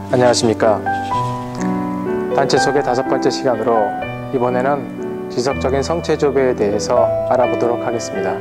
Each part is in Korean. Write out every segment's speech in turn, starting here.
안녕하십니까. 단체 소개 5번째 시간으로 이번에는 지속적인 성체 조배에 대해서 알아보도록 하겠습니다.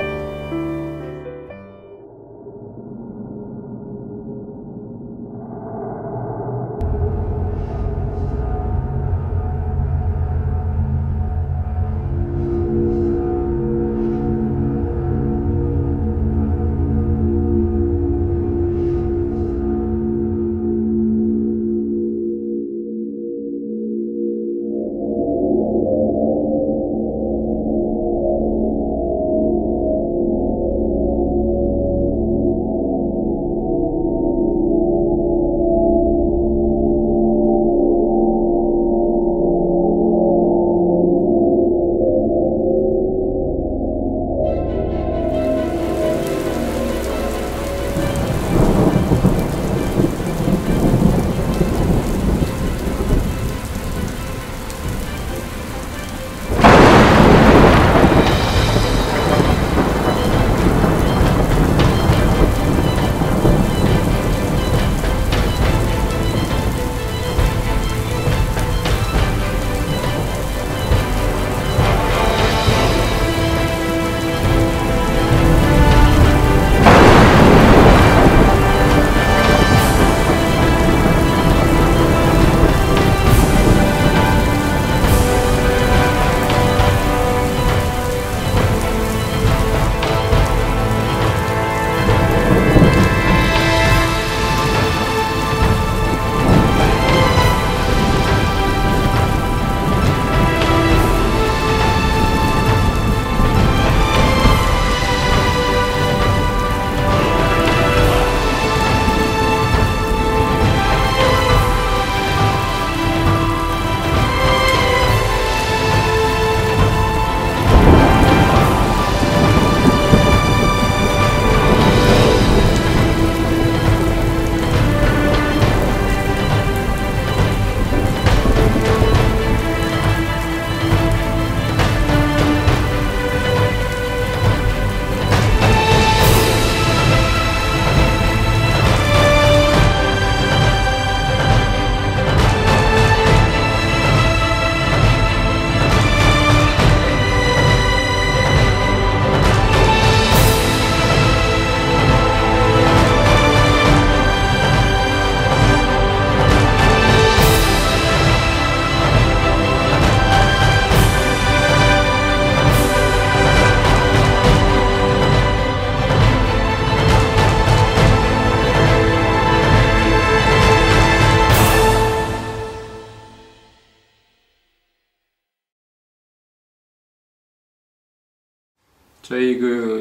저희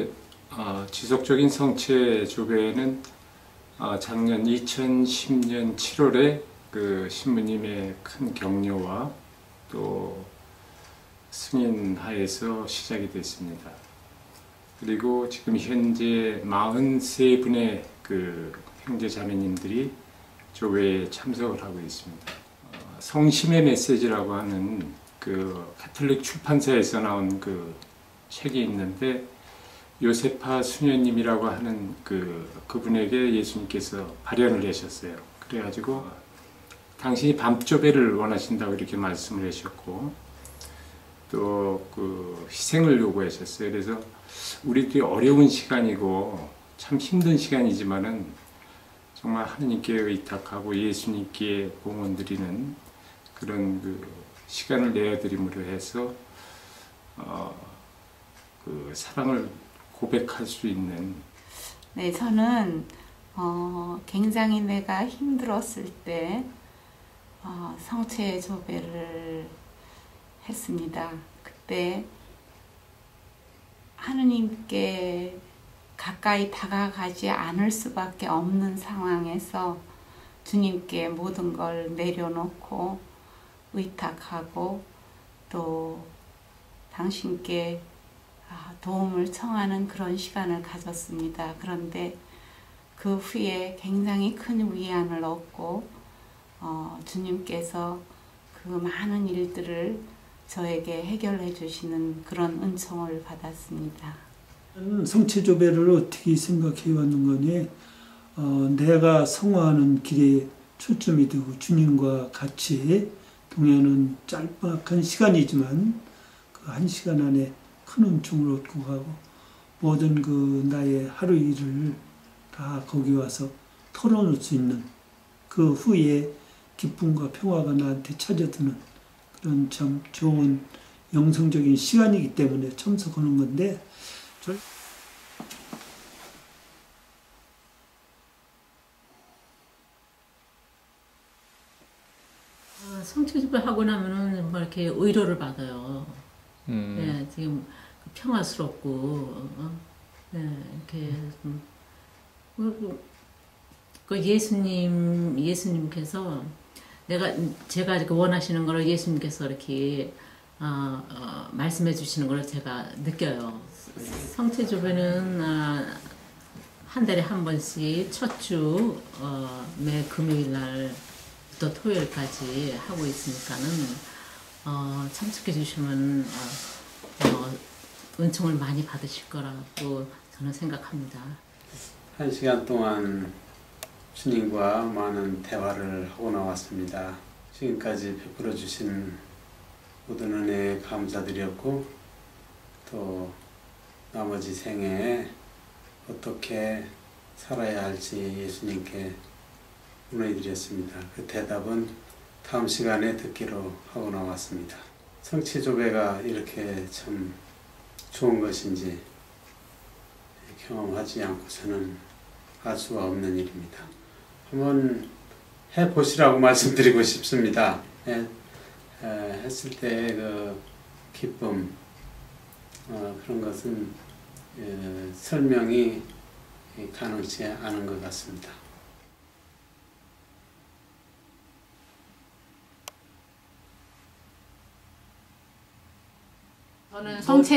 지속적인 성체 조배는 작년 2010년 7월에 그 신부님의 큰 격려와 또 승인 하에서 시작이 됐습니다. 그리고 지금 현재 43분의 그 형제 자매님들이 조배에 참석을 하고 있습니다. 성심의 메시지라고 하는 그 가톨릭 출판사에서 나온 그 책이 있는데, 요세파 수녀님이라고 하는 그분에게 예수님께서 발현을 하셨어요. 그래가지고 당신이 밤조배를 원하신다고 이렇게 말씀을 하셨고, 또 그 희생을 요구하셨어요. 그래서 우리들이 어려운 시간이고 참 힘든 시간이지만은 정말 하느님께 의탁하고 예수님께 공헌 드리는 그런 그 시간을 내어드림으로 해서 그 사랑을 고백할 수 있는. 네, 저는 굉장히 내가 힘들었을 때 성체 조배를 했습니다. 그때 하느님께 가까이 다가가지 않을 수밖에 없는 상황에서 주님께 모든 걸 내려놓고 의탁하고 또 당신께 도움을 청하는 그런 시간을 가졌습니다. 그런데 그 후에 굉장히 큰 위안을 얻고 주님께서 그 많은 일들을 저에게 해결해 주시는 그런 은총을 받았습니다. 성체조배를 어떻게 생각해 왔는 거니? 내가 성화하는 길에 초점이 되고 주님과 같이 동행하는 짤막한 시간이지만 그 한 시간 안에 큰 은총을 얻고 가고 모든 그 나의 하루 일을 다 거기 와서 털어놓을 수 있는 그 후에 기쁨과 평화가 나한테 찾아드는 그런 참 좋은 영성적인 시간이기 때문에 참석하는 건데 성취집을 하고 나면은 뭐 이렇게 위로를 받아요. 네, 지금 평화스럽고, 네, 이렇게 그 예수님께서 제가 이렇게 원하시는 거를 예수님께서 이렇게 말씀해 주시는 걸 제가 느껴요. 성체조배는 한 달에 한 번씩 첫 주 매 금요일 날부터 토요일까지 하고 있으니까는 참석해 주시면 은총을 많이 받으실 거라고 저는 생각합니다. 1시간 동안 주님과 많은 대화를 하고 나왔습니다. 지금까지 베풀어 주신 모든 은혜에 감사드렸고 또 나머지 생에 어떻게 살아야 할지 예수님께 문의드렸습니다. 그 대답은 다음 시간에 듣기로 하고 나왔습니다. 성취조배가 이렇게 참 좋은 것인지 경험하지 않고서는 알 수가 없는 일입니다. 한번 해보시라고 말씀드리고 싶습니다. 했을 때 그 기쁨 그런 것은 설명이 가능치 않은 것 같습니다. 저는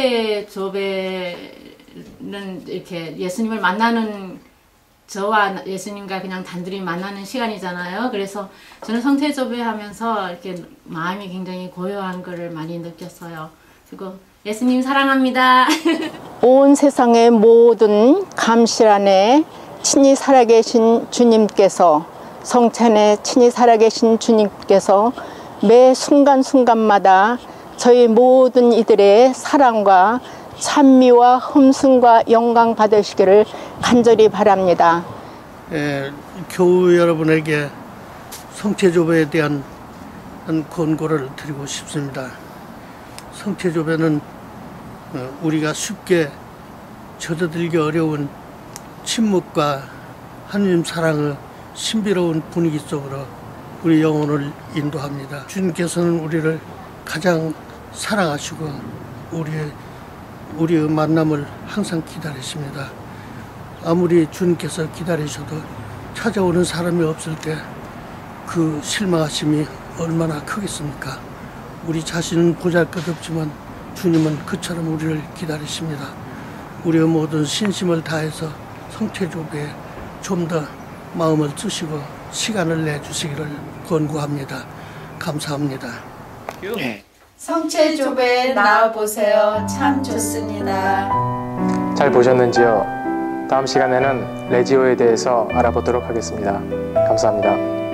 성체조배는 이렇게 예수님을 만나는 저와 예수님과 그냥 단둘이 만나는 시간이잖아요. 그래서 저는 성체조배 하면서 이렇게 마음이 굉장히 고요한 거를 많이 느꼈어요. 그리고 예수님 사랑합니다. 온 세상의 모든 감실 안에 친히 살아계신 주님께서 성찬에 친히 살아계신 주님께서 매 순간순간마다 저희 모든 이들의 사랑과 찬미와 흠승과 영광 받으시기를 간절히 바랍니다. 교우 여러분에게 성체조배에 대한 권고를 드리고 싶습니다. 성체조배는 우리가 쉽게 젖어들기 어려운 침묵과 하느님 사랑의 신비로운 분위기 속으로 우리 영혼을 인도합니다. 주님께서는 우리를 가장 사랑하시고 우리의 만남을 항상 기다리십니다. 아무리 주님께서 기다리셔도 찾아오는 사람이 없을 때 그 실망하심이 얼마나 크겠습니까? 우리 자신은 보잘것없지만 주님은 그처럼 우리를 기다리십니다. 우리의 모든 신심을 다해서 성체조배에 좀 더 마음을 쓰시고 시간을 내주시기를 권고합니다. 감사합니다. 성체조배에 나와보세요. 참 좋습니다. 잘 보셨는지요? 다음 시간에는 레지오에 대해서 알아보도록 하겠습니다. 감사합니다.